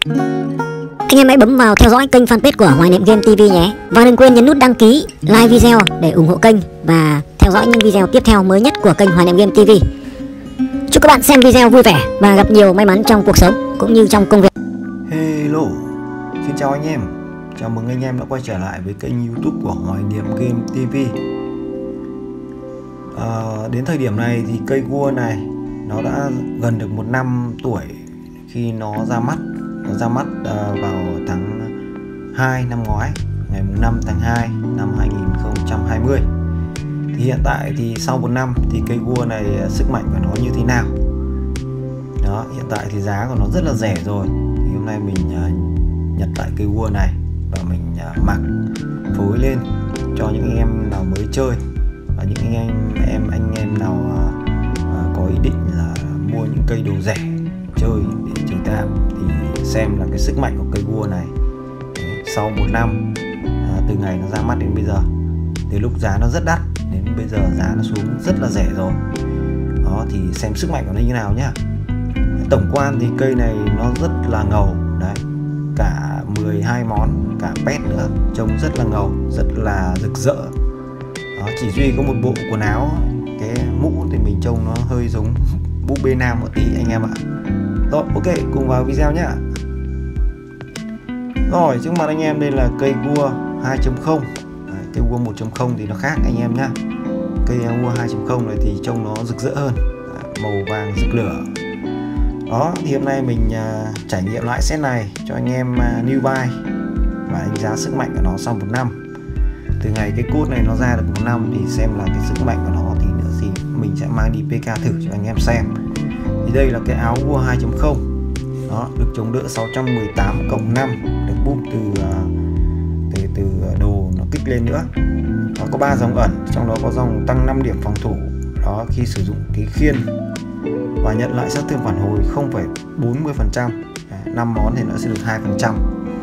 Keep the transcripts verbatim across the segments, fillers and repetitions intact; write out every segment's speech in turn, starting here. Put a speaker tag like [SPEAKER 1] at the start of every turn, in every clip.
[SPEAKER 1] Anh em hãy bấm vào theo dõi kênh fanpage của Hoài Niệm Game ti vi nhé. Và đừng quên nhấn nút đăng ký, like video để ủng hộ kênh và theo dõi những video tiếp theo mới nhất của kênh Hoài Niệm Game ti vi. Chúc các bạn xem video vui vẻ và gặp nhiều may mắn trong cuộc sống cũng như trong công việc.
[SPEAKER 2] Hello, xin chào anh em. Chào mừng anh em đã quay trở lại với kênh YouTube của Hoài Niệm Game ti vi. à, Đến thời điểm này thì cây cua này nó đã gần được một năm tuổi khi nó ra mắt. Nó ra mắt uh, vào tháng hai năm ngoái, ngày năm tháng hai năm hai nghìn không trăm hai mươi. Thì hiện tại thì sau một năm thì cây cua này sức mạnh của nó như thế nào? Đó, hiện tại thì giá của nó rất là rẻ rồi. Thì hôm nay mình uh, nhặt lại cây cua này và mình uh, mặc phối lên cho những anh em nào mới chơi và những anh em em anh em nào uh, uh, có ý định là mua những cây đồ rẻ chơi để chơi tạm thì xem là cái sức mạnh của cây cua này. Đấy, sau một năm à, từ ngày nó ra mắt đến bây giờ, từ lúc giá nó rất đắt đến bây giờ giá nó xuống rất là rẻ rồi. Đó thì xem sức mạnh của nó như nào nhá. Tổng quan thì cây này nó rất là ngầu đấy, cả mười hai món, cả pet nữa, trông rất là ngầu, rất là rực rỡ. Đó, chỉ duy có một bộ quần áo, cái mũ thì mình trông nó hơi giống búp bê nam một tí anh em ạ. Rồi, ok, cùng vào video nhá. Rồi, trước mặt anh em đây là cây cua hai chấm không. Đấy, cây cua một chấm không thì nó khác anh em nhá. Cây cua hai chấm không này thì trông nó rực rỡ hơn. Đấy, màu vàng rực lửa. Đó, thì hôm nay mình uh, trải nghiệm lại set này cho anh em uh, new buy và đánh giá sức mạnh của nó sau một năm. Từ ngày cái code này nó ra được một năm thì xem là cái sức mạnh của nó thì nữa gì mình sẽ mang đi pê ca thử cho anh em xem. Thì đây là cái áo cua hai chấm không. Đó, được chống đỡ sáu trăm mười tám cộng năm, được búp từ từ từ đồ nó kích lên nữa. Nó có ba dòng ẩn, trong đó có dòng tăng năm điểm phòng thủ. Đó, khi sử dụng cái khiên và nhận lại sát thương phản hồi không phẩy bốn mươi phần trăm. năm món thì nó sẽ được hai phần trăm.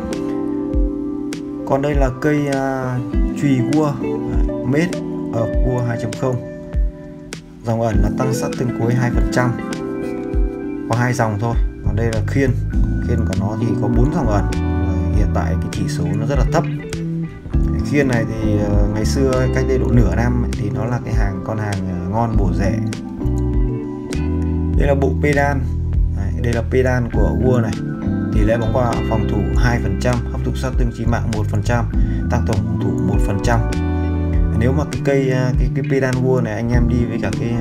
[SPEAKER 2] Còn đây là cây uh, chùy cua made ở cua hai chấm không. Dòng ẩn là tăng sát thương cuối hai phần trăm. Có hai dòng thôi. Còn đây là khiên, khiên của nó thì có bốn dòng ẩn. Hiện tại cái chỉ số nó rất là thấp. Cái khiên này thì uh, ngày xưa cách đây độ nửa năm ấy, thì nó là cái hàng con hàng uh, ngon bổ rẻ. Đây là bộ pedal. Đấy, đây là pedal của cua này. Tỷ lệ bóng qua phòng thủ hai phần trăm, hấp thụ sát thương chí mạng một phần trăm, tăng tổng phòng thủ một phần trăm. Nếu mà cái cây cái cái pedal cua này anh em đi với cả cái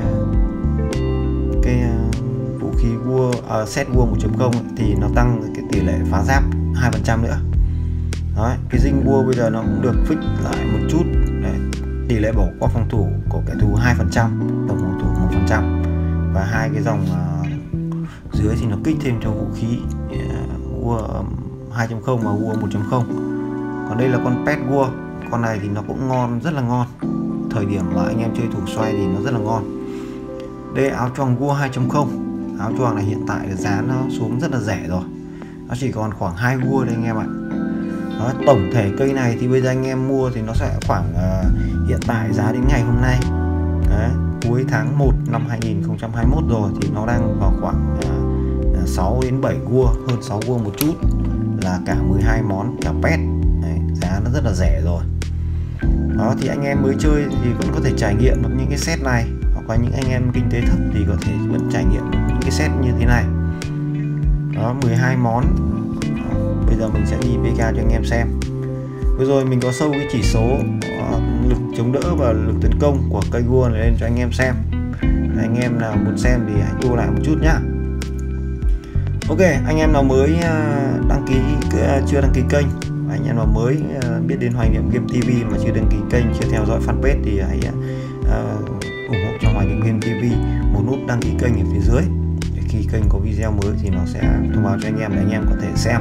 [SPEAKER 2] cái vũ khí cua uh, set cua một chấm không thì nó tăng cái tỷ lệ phá giáp hai phần trăm nữa. Đấy, cái dinh cua bây giờ nó cũng được fix lại một chút. Đấy, tỷ lệ bỏ qua phòng thủ của kẻ thù hai phần trăm, tổng phòng thủ một phần trăm. Và hai cái dòng uh, dưới thì nó kích thêm cho vũ khí cua uh, hai chấm không và cua một chấm không. Còn đây là con pet cua. Con này thì nó cũng ngon, rất là ngon. Thời điểm mà anh em chơi thủ xoay thì nó rất là ngon. Đây áo choàng cua hai chấm không. Áo choàng này hiện tại giá nó xuống rất là rẻ rồi. Nó chỉ còn khoảng hai cua đây anh em ạ. Đó, tổng thể cây này thì bây giờ anh em mua thì nó sẽ khoảng uh, hiện tại giá đến ngày hôm nay. Đấy, cuối tháng một năm hai nghìn không trăm hai mươi mốt rồi thì nó đang vào khoảng uh, sáu đến bảy cua, hơn sáu cua một chút, là cả mười hai món, cả pet. Đấy, giá nó rất là rẻ rồi. Đó thì anh em mới chơi thì cũng có thể trải nghiệm được những cái set này, hoặc là những anh em kinh tế thấp thì có thể vẫn trải nghiệm được những cái set như thế này. Đó, mười hai món. Đó, bây giờ mình sẽ đi pê ca cho anh em xem. Vừa rồi mình có sâu cái chỉ số uh, lực chống đỡ và lực tấn công của cây cua này lên cho anh em xem. Anh em nào muốn xem thì hãy tua lại một chút nhá. Ok, anh em nào mới uh, đăng ký uh, chưa đăng ký kênh, anh em nào mới uh, biết đến Hoài Niệm Game ti vi mà chưa đăng ký kênh, chưa theo dõi fanpage thì hãy uh, ủng hộ cho Hoài Niệm Game ti vi một nút đăng ký kênh ở phía dưới. Để khi kênh có video mới thì nó sẽ thông báo cho anh em để anh em có thể xem.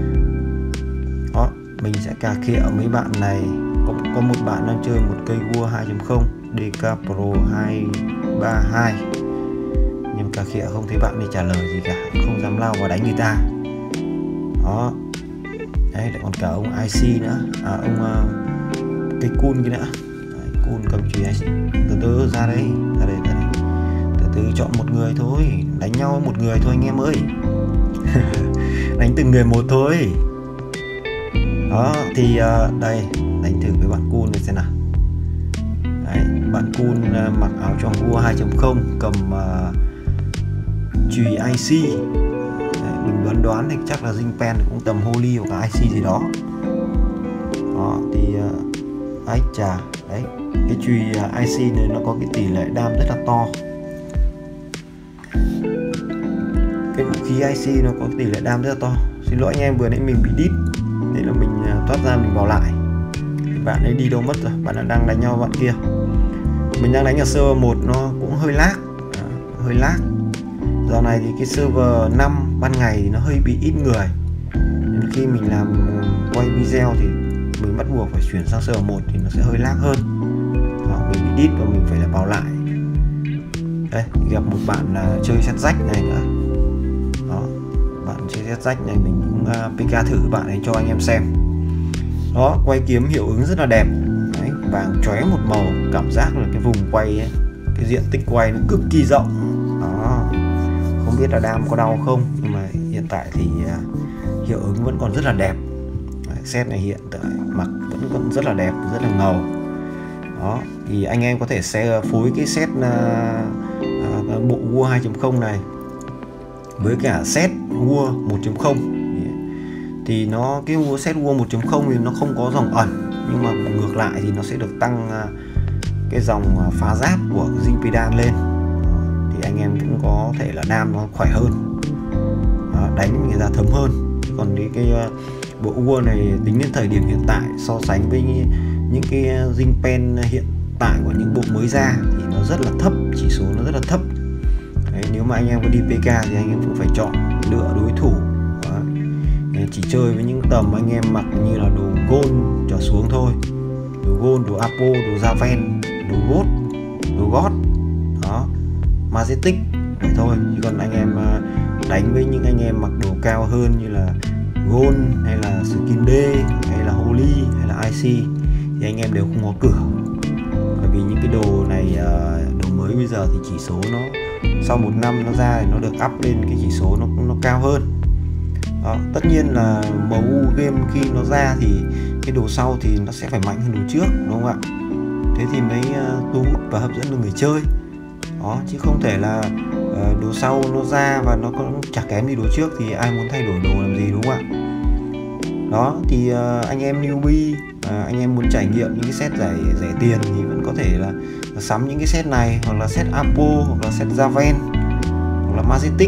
[SPEAKER 2] Đó, mình sẽ cà khịa mấy bạn này. Có, có một bạn đang chơi một cây cua hai chấm không đê ca Pro hai ba hai, nhưng cà khịa không thấy bạn đi trả lời gì cả, không dám lao vào đánh người ta. Đó, đấy lại còn cả ông i xê nữa, à, ông uh, cây cun kia nữa. Đấy, cun cầm chùy i xê. Từ từ ra đây, ra đây, ra đây. Từ từ chọn một người thôi, đánh nhau một người thôi anh em ơi. đánh từng người một thôi. Đó thì uh, đây đánh thử với bạn Kun này xem nào. Đấy, bạn Kun uh, mặc áo choàng vua hai chấm không, cầm uh, chùy i xê. Đấy, mình đoán đoán thì chắc là Zing Pen cũng tầm Holy hoặc là i xê gì đó. Đó thì uh, ấy chà, đấy cái chùy uh, i xê này nó có cái tỷ lệ đam rất là to. Cái vũ khí i xê nó có tỷ lệ đam rất là to. Xin lỗi anh em, vừa nãy mình bị đít nên là mình thoát ra mình vào lại. Bạn ấy đi đâu mất rồi, bạn đang đánh nhau bạn kia. Mình đang đánh ở server một nó cũng hơi lag, à, hơi lag. Giờ này thì cái server năm ban ngày thì nó hơi bị ít người, nên khi mình làm quay video thì mình bắt buộc phải chuyển sang server một thì nó sẽ hơi lag hơn. Đó, mình bị đít và mình phải là vào lại. Đây gặp một bạn là chơi set rách này nữa. Đó, bạn chơi set rách này mình cũng uh, pê ca thử bạn ấy cho anh em xem. Đó, quay kiếm hiệu ứng rất là đẹp. Đấy, vàng chóe một màu, cảm giác là cái vùng quay ấy, cái diện tích quay nó cực kỳ rộng. Đó, không biết là đam có đau không, nhưng mà hiện tại thì uh, hiệu ứng vẫn còn rất là đẹp. Đấy, set này hiện tại mặc vẫn còn rất là đẹp, rất là ngầu. Đó, thì anh em có thể sẽ phối cái set uh, uh, bộ vua hai chấm không này với cả set vua một chấm không thì nó cái vua set vua một chấm không thì nó không có dòng ẩn, nhưng mà ngược lại thì nó sẽ được tăng uh, cái dòng phá giáp của Zing Pedan lên. Đó, thì anh em cũng có thể là đam nó khỏe hơn. Đó, đánh người ta thấm hơn. Còn cái, cái uh, bộ vua này tính đến thời điểm hiện tại so sánh với những cái Zing Pen hiện tại của những bộ mới ra thì nó rất là thấp, chỉ số nó rất là thấp. Đấy, nếu mà anh em có đi pê ca thì anh em cũng phải chọn lựa đối thủ. Đó, chỉ chơi với những tầm anh em mặc như là đồ gold trở xuống thôi, đồ gold, đồ apo, đồ Javen, đồ gold, đồ god, đó, majestic vậy thôi. Chứ còn anh em đánh với những anh em mặc đồ cao hơn như là gold hay là skin D hay là holy hay là i xê thì anh em đều không có cửa. Bởi vì những cái đồ này, đồ mới bây giờ thì chỉ số nó sau một năm nó ra thì nó được up lên cái chỉ số nó nó cao hơn. Đó, tất nhiên là em u game khi nó ra thì cái đồ sau thì nó sẽ phải mạnh hơn đồ trước, đúng không ạ? Thế thì mới uh, thu hút và hấp dẫn được người chơi. Đó, chứ không thể là uh, đồ sau nó ra và nó có chả kém gì đồ trước thì ai muốn thay đổi đồ làm gì, đúng không ạ? Đó thì uh, anh em newbie, uh, anh em muốn trải nghiệm những cái set rẻ rẻ tiền thì vẫn có thể là, là sắm những cái set này, hoặc là set Apo, hoặc là set Javen, hoặc là Majestic.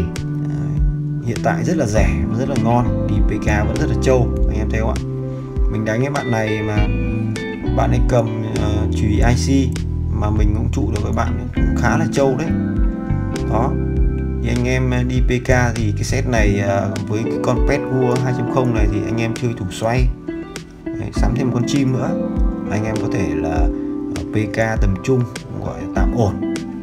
[SPEAKER 2] Uh, hiện tại rất là rẻ, rất là ngon, thì pê ca vẫn rất là trâu, anh em thấy không ạ? Mình đánh cái bạn này mà bạn ấy cầm uh, chùy i xê mà mình cũng trụ được với bạn cũng khá là trâu đấy. Đó thì anh em đi pê ca thì cái set này uh, với cái con pet vua hai chấm không này thì anh em chơi thủ xoay. Đấy, sắm thêm con chim nữa, anh em có thể là uh, pê ca tầm trung, gọi là tạm ổn.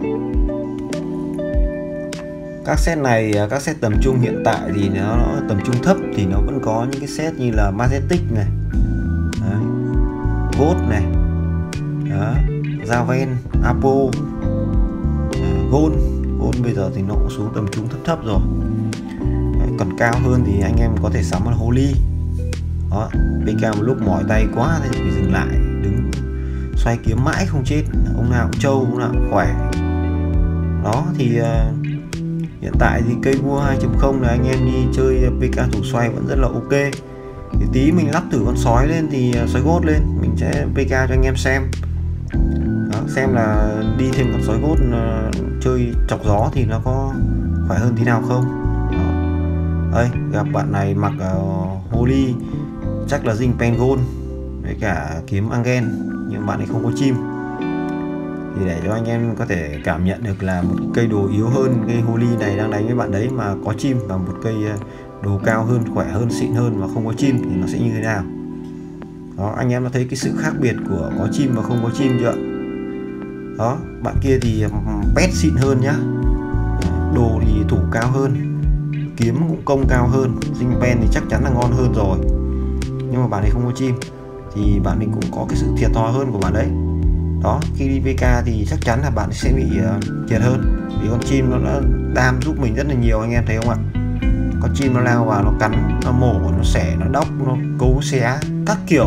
[SPEAKER 2] Các set này, các set tầm trung hiện tại thì nó, nó tầm trung thấp thì nó vẫn có những cái set như là Majestic này, đấy, Gold này, đó, Javen, Apo, uh, Gold. Gold bây giờ thì nó cũng xuống tầm trung thấp thấp rồi. Đấy, còn cao hơn thì anh em có thể sắm con Holy. Đó, pê ca một lúc mỏi tay quá thì phải dừng lại, đứng xoay kiếm mãi không chết, ông nào cũng trâu, ông nào cũng khỏe. Đó thì uh, hiện tại thì cây vua hai chấm không là anh em đi chơi pê ca thủ xoay vẫn rất là ok. Thì tí mình lắp thử con sói lên thì sói Gold lên, mình sẽ pê ca cho anh em xem. Đó, xem là đi thêm con sói Gold uh, chơi chọc gió thì nó có khỏe hơn tí nào không. Đó. Đây, gặp bạn này mặc uh, Holy, chắc là Zing Pen Gold với cả kiếm Angen, nhưng bạn ấy không có chim. Thì để cho anh em có thể cảm nhận được là một cây đồ yếu hơn cây Holy này đang đánh với bạn đấy mà có chim, và một cây đồ cao hơn, khỏe hơn, xịn hơn mà không có chim thì nó sẽ như thế nào. Đó, anh em đã thấy cái sự khác biệt của có chim và không có chim chưa? Đó, bạn kia thì pet xịn hơn nhá, đồ thì thủ cao hơn, kiếm cũng công cao hơn, Zing Pen thì chắc chắn là ngon hơn rồi, nhưng mà bạn ấy không có chim thì bạn ấy cũng có cái sự thiệt thòi hơn của bạn đấy. Đó, khi đi pê ca thì chắc chắn là bạn sẽ bị uh, thiệt hơn, vì con chim nó đã đam giúp mình rất là nhiều, anh em thấy không ạ? con chim nó lao vào, nó cắn, nó mổ, nó xẻ, nó đóc, nó cấu xé các kiểu.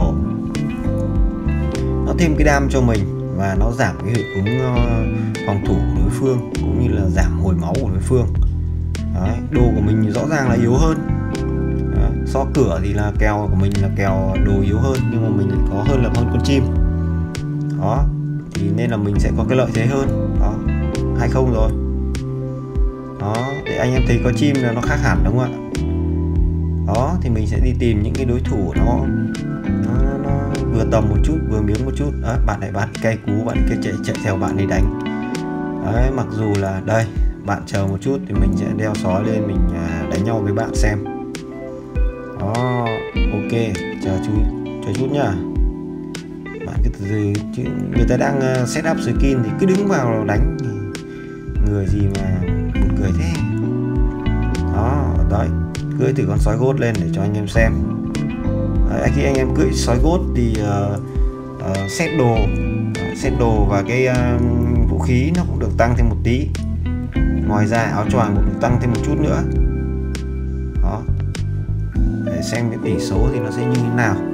[SPEAKER 2] Nó thêm cái đam cho mình và nó giảm cái hiệu ứng phòng thủ của đối phương, cũng như là giảm hồi máu của đối phương. Đấy, đồ của mình rõ ràng là yếu hơn. Đấy, so cửa thì là kèo của mình là kèo đồ yếu hơn, nhưng mà mình lại có hơn là hơn con chim. Đó, thì nên là mình sẽ có cái lợi thế hơn. Đó, hai không rồi. Đó, để anh em thấy có chim là nó khác hẳn đúng không ạ? Đó, thì mình sẽ đi tìm những cái đối thủ nó nó, nó vừa tầm một chút, vừa miếng một chút. Đó, bạn này bạn cây cú, bạn kia chạy chạy theo bạn ấy đánh. Đấy, mặc dù là đây bạn chờ một chút thì mình sẽ đeo sói lên, mình đánh nhau với bạn xem. Đó, ok, chờ chú chờ chút nhá. Bạn cứ từ từ chứ người ta đang set up skin thì cứ đứng vào đánh, người gì mà buồn cười thế. Đó, đấy, cưỡi từ con sói gốt lên để cho anh em xem. Đấy, khi anh em cưỡi sói gốt thì uh, uh, set đồ, uh, set đồ và cái uh, vũ khí nó cũng được tăng thêm một tí. Ngoài ra áo choàng cũng được tăng thêm một chút nữa. Đó, để xem cái tỷ số thì nó sẽ như thế nào.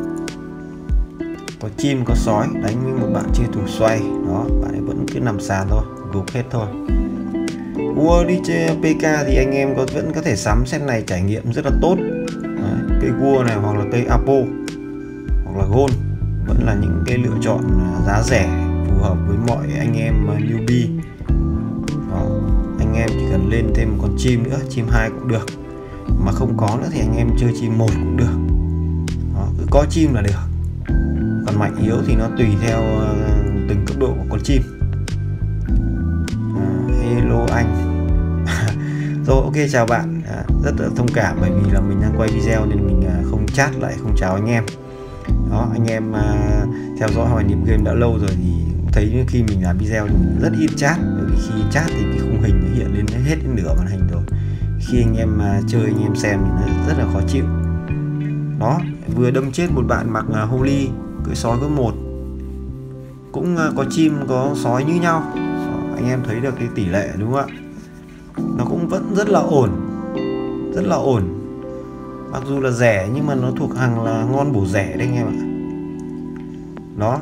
[SPEAKER 2] Có chim có sói đánh với một bạn chơi thủ xoay. Đó, bạn ấy vẫn cứ nằm sàn thôi, gục hết thôi. Vua đi chơi pê ca thì anh em có vẫn có thể sắm set này, trải nghiệm rất là tốt. Đấy, cây vua này hoặc là cây Apo hoặc là Gold vẫn là những cái lựa chọn giá rẻ phù hợp với mọi anh em newbie. Đó, anh em chỉ cần lên thêm một con chim nữa, chim hai cũng được, mà không có nữa thì anh em chơi chim một cũng được. Đó, cứ có chim là được, còn mạnh yếu thì nó tùy theo từng cấp độ của con chim. À, hello anh. Rồi, ok, chào bạn. À, rất là thông cảm bởi vì là mình đang quay video nên mình không chat lại, không chào anh em. Đó, anh em uh, theo dõi Hoài Niệm Game đã lâu rồi thì thấy khi mình làm video thì mình rất ít chat, bởi vì khi chat thì cái khung hình nó hiện lên hết nửa màn hình rồi. Khi anh em uh, chơi anh em xem thì nó rất là khó chịu. Đó, vừa đâm chết một bạn mặc uh, Holy, cưỡi sói có một, cũng uh, có chim có sói như nhau. Đó, anh em thấy được cái tỷ lệ đúng không ạ? Nó cũng vẫn rất là ổn, rất là ổn. Mặc dù là rẻ nhưng mà nó thuộc hàng là ngon bổ rẻ đấy anh em ạ. Đó,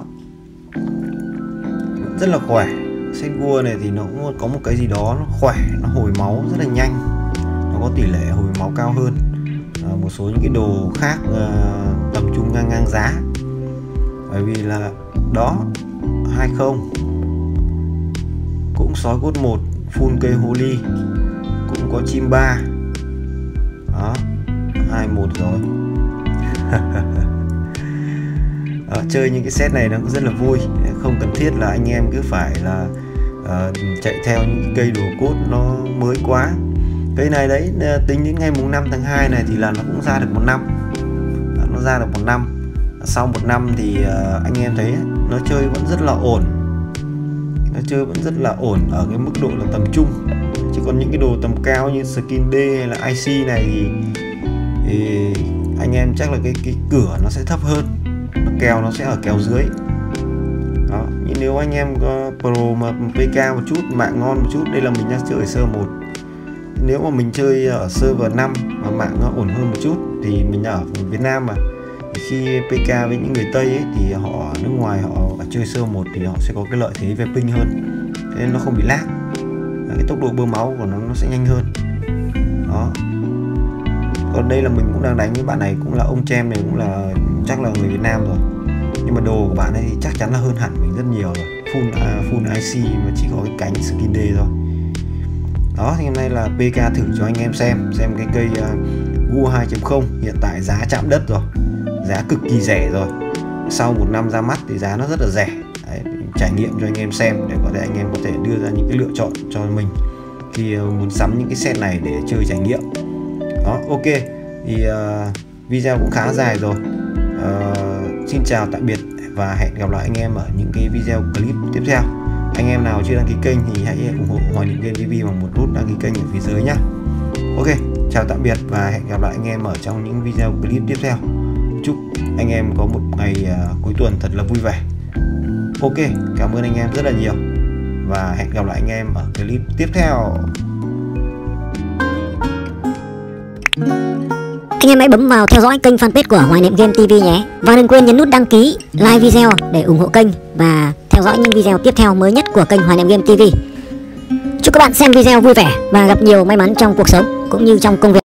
[SPEAKER 2] rất là khỏe. Set vua này thì nó cũng có một cái gì đó nó khỏe, nó hồi máu rất là nhanh, nó có tỷ lệ hồi máu cao hơn à, một số những cái đồ khác à, tầm trung ngang ngang giá. Bởi vì là đó, hai không cũng sói cốt một, full cây Holy, cũng có chim ba. Đó, hai một rồi. Đó, chơi những cái set này nó cũng rất là vui, không cần thiết là anh em cứ phải là uh, chạy theo những cây đồ cốt nó mới quá. Cây này đấy, tính đến ngày mùng năm tháng hai này thì là nó cũng ra được một năm. Nó ra được một năm. Sau một năm thì uh, anh em thấy nó chơi vẫn rất là ổn. Nó chơi vẫn rất là ổn ở cái mức độ là tầm trung. Chứ còn những cái đồ tầm cao như skin D hay là i xê này thì, thì anh em chắc là cái, cái cửa nó sẽ thấp hơn, nó kèo nó sẽ ở kèo dưới. Đó, nhưng nếu anh em có pro mà pê ca một chút, mạng ngon một chút, đây là mình đang chơi ở server một. Nếu mà mình chơi ở server năm mà mạng nó ổn hơn một chút thì mình ở Việt Nam mà. Thì khi pê ca với những người Tây ấy, thì họ ở nước ngoài họ chơi server một thì họ sẽ có cái lợi thế về ping hơn, nên nó không bị lag. Cái tốc độ bơm máu của nó nó sẽ nhanh hơn. Đó. Còn đây là mình cũng đang đánh với bạn này, cũng là ông Chem này, cũng là chắc là người Việt Nam rồi. Nhưng mà đồ của bạn ấy thì chắc chắn là hơn hẳn mình rất nhiều rồi. Full uh, full i xê mà chỉ có cái cánh skin D thôi. Đó, thì hôm nay là pê ca thử cho anh em xem xem cái cây uh, vua hai chấm không hiện tại giá chạm đất rồi, giá cực kỳ rẻ rồi. Sau một năm ra mắt thì giá nó rất là rẻ. Đấy, trải nghiệm cho anh em xem để có thể anh em có thể đưa ra những cái lựa chọn cho mình khi uh, muốn sắm những cái set này để chơi trải nghiệm. Đó, ok, thì uh, video cũng khá dài rồi. Uh, xin chào tạm biệt và hẹn gặp lại anh em ở những cái video clip tiếp theo. Anh em nào chưa đăng ký kênh thì hãy ủng hộ Hoài Niệm Game ti vi bằng một nút đăng ký kênh ở phía dưới nhé. Ok, chào tạm biệt và hẹn gặp lại anh em ở trong những video clip tiếp theo. Chúc anh em có một ngày uh, cuối tuần thật là vui vẻ. Ok, cảm ơn anh em rất là nhiều và hẹn gặp lại anh em ở clip tiếp theo.
[SPEAKER 1] Anh em hãy bấm vào theo dõi kênh fanpage của Hoài Niệm Game ti vi nhé. Và đừng quên nhấn nút đăng ký, like video để ủng hộ kênh và theo dõi những video tiếp theo mới nhất của kênh Hoài Niệm Game ti vi. Chúc các bạn xem video vui vẻ và gặp nhiều may mắn trong cuộc sống cũng như trong công việc.